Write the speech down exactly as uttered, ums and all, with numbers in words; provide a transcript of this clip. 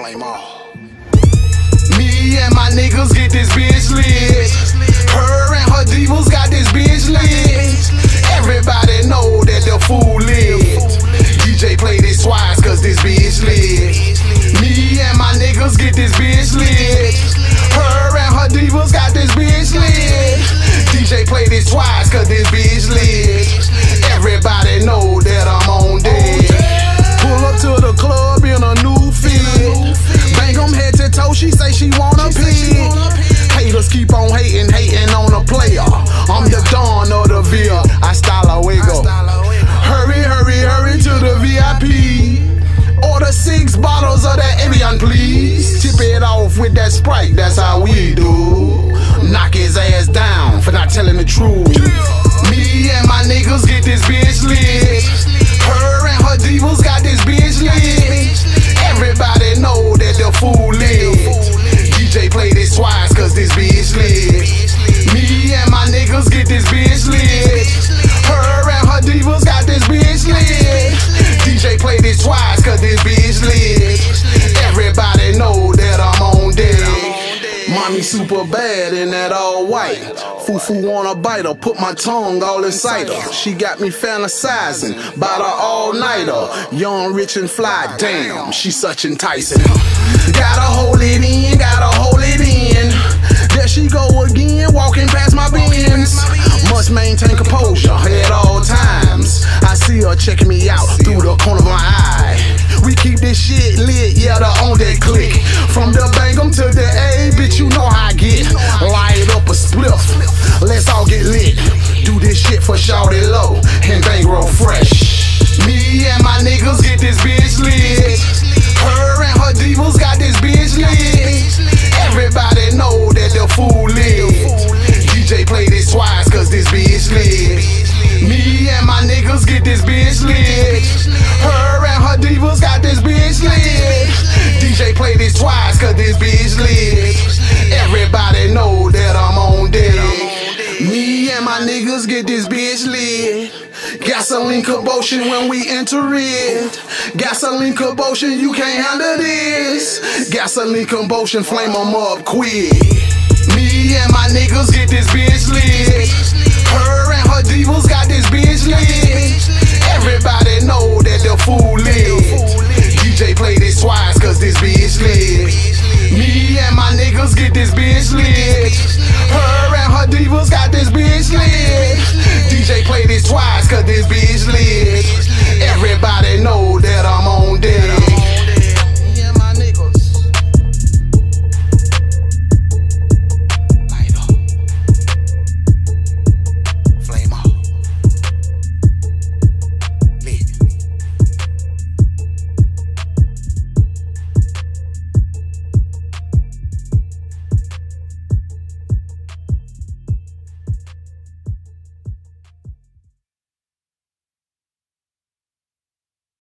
Flame all. Me and my niggas get this bitch lit. Her and her divas got this bitch lit. Everybody know that the fool lit. D J play this twice cause this bitch lit. Me and my niggas get this bitch lit. Her and her divas got this bitch lit. D J play this twice cause this bitch lit. Everybody know that I'm on deck. Pull up to the club in a new fit. Bang 'em head to toe, she say she wanna pit. Haters keep on hating, hating on a player. I'm the dawn of the Ville, I style a wiggle. Hurry, hurry, hurry to the V I P. Order six bottles of that Evian, please. Tip it off with that Sprite, that's how we do. Knock his ass down for not telling the truth. Me and my niggas get this bitch lit. Her and her divas got this bitch lit. Everybody know that the fool lit. D J play this twice cause this bitch lit. Me and my niggas get this bitch lit. Her and her divas got this bitch lit. D J play this twice cause this bitch lit. Everybody know that I'm on deck. Mommy super bad in that all white. Fufu wanna bite her, put my tongue all inside her. She got me fantasizing about her all-nighter. Young, rich, and fly, damn, she such enticing. Gotta hold it in, gotta hold it in. There she go again, walking past my bins. Must maintain composure at all times. I see her checking me out through the corner of my eye. We keep this shit lit, yeah, the on that click. From the Bangum to the A, bitch, you know how I get. Light up a spliff, let's all get lit. Do this shit for Shawty Low and Bankroll Fresh. Me and my niggas get this bitch lit. Her and her divas got this bitch lit. Everybody know that the fool lit. D J play this twice cause this bitch lit. Me and my niggas get this bitch lit. Her and her divas got this bitch lit. D J play this twice cause this bitch lit. Everybody know that I'm on deck. Me and my niggas get this bitch lit. Gasoline commotion when we enter it. Gasoline commotion, you can't handle this. Gasoline commotion, flame 'em up quick. Me and my niggas get this bitch lit. Her and her divas got this bitch lit. Everybody know that the fool lit. D J play this twice cause this bitch lit. Me and my niggas get this bitch lit.